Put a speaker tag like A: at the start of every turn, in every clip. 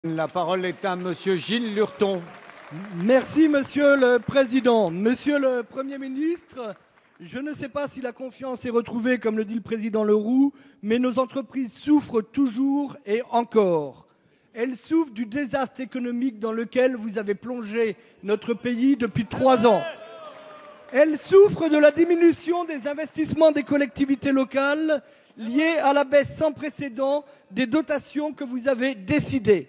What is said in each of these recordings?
A: La parole est à Monsieur Gilles Lurton.
B: Merci Monsieur le Président. Monsieur le Premier ministre, je ne sais pas si la confiance est retrouvée, comme le dit le Président Leroux, mais nos entreprises souffrent toujours et encore. Elles souffrent du désastre économique dans lequel vous avez plongé notre pays depuis 3 ans. Elles souffrent de la diminution des investissements des collectivités locales liés à la baisse sans précédent des dotations que vous avez décidées.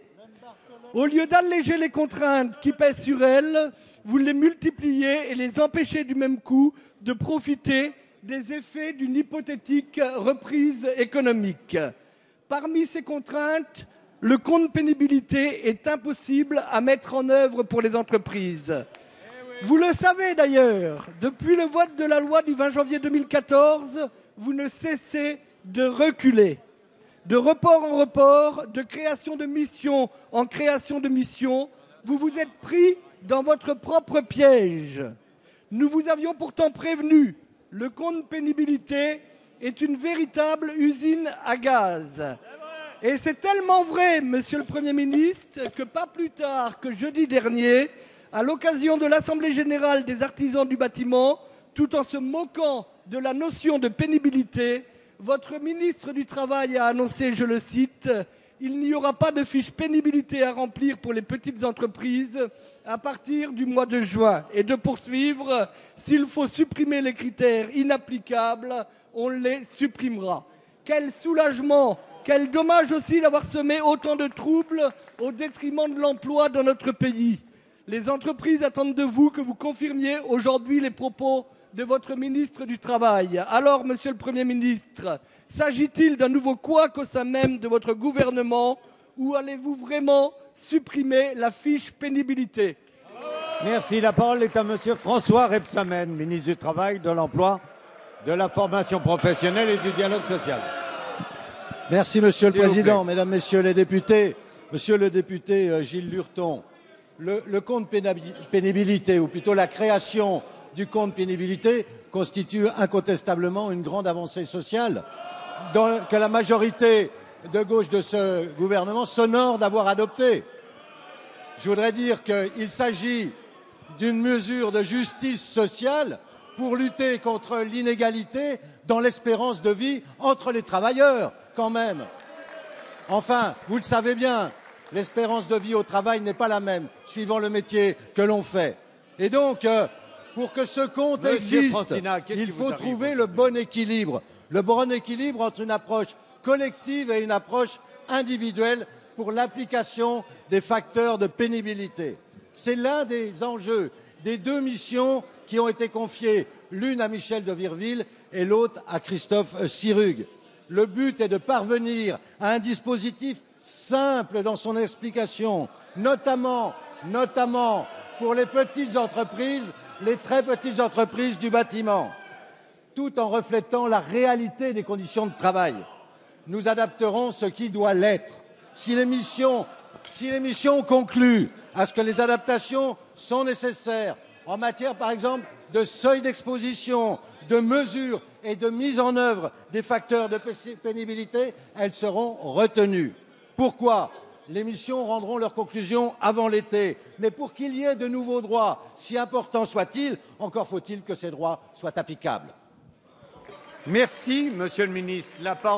B: Au lieu d'alléger les contraintes qui pèsent sur elles, vous les multipliez et les empêchez du même coup de profiter des effets d'une hypothétique reprise économique. Parmi ces contraintes, le compte pénibilité est impossible à mettre en œuvre pour les entreprises. Vous le savez d'ailleurs, depuis le vote de la loi du 20 janvier 2014, vous ne cessez de reculer. De report en report, de création de mission en création de mission, vous vous êtes pris dans votre propre piège. Nous vous avions pourtant prévenu, le compte pénibilité est une véritable usine à gaz. Et c'est tellement vrai, Monsieur le Premier ministre, que pas plus tard que jeudi dernier, à l'occasion de l'Assemblée générale des artisans du bâtiment, tout en se moquant de la notion de pénibilité, votre ministre du Travail a annoncé, je le cite, « Il n'y aura pas de fiche pénibilité à remplir pour les petites entreprises à partir du mois de juin. » Et de poursuivre, « S'il faut supprimer les critères inapplicables, on les supprimera. » Quel soulagement, quel dommage aussi d'avoir semé autant de troubles au détriment de l'emploi dans notre pays. Les entreprises attendent de vous que vous confirmiez aujourd'hui les propos de votre ministre du Travail. Alors, Monsieur le Premier ministre, s'agit-il d'un nouveau couac au sein même de votre gouvernement ou allez-vous vraiment supprimer la fiche pénibilité?
A: Merci. La parole est à Monsieur François Rebsamen, ministre du Travail, de l'Emploi, de la Formation professionnelle et du Dialogue social.
C: Merci Monsieur le Président, Mesdames, Messieurs les députés. Monsieur le député Gilles Lurton, le compte pénibilité, ou plutôt la création du compte pénibilité, constitue incontestablement une grande avancée sociale que la majorité de gauche de ce gouvernement s'honore d'avoir adoptée. Je voudrais dire qu'il s'agit d'une mesure de justice sociale pour lutter contre l'inégalité dans l'espérance de vie entre les travailleurs, quand même. Enfin, vous le savez bien, l'espérance de vie au travail n'est pas la même, suivant le métier que l'on fait. Et donc, pour que ce compte existe, il faut trouver le bon équilibre entre une approche collective et une approche individuelle pour l'application des facteurs de pénibilité. C'est l'un des enjeux des 2 missions qui ont été confiées, l'une à Michel de Virville et l'autre à Christophe Sirugue. Le but est de parvenir à un dispositif simple dans son explication, notamment pour les petites entreprises, les très petites entreprises du bâtiment, tout en reflétant la réalité des conditions de travail. Nous adapterons ce qui doit l'être. Si les missions concluent à ce que les adaptations sont nécessaires en matière, par exemple, de seuil d'exposition, de mesures et de mise en œuvre des facteurs de pénibilité, elles seront retenues. Pourquoi ? Les missions rendront leurs conclusions avant l'été. Mais pour qu'il y ait de nouveaux droits, si importants soient-ils, encore faut-il que ces droits soient applicables.
A: Merci, Monsieur le ministre. La parole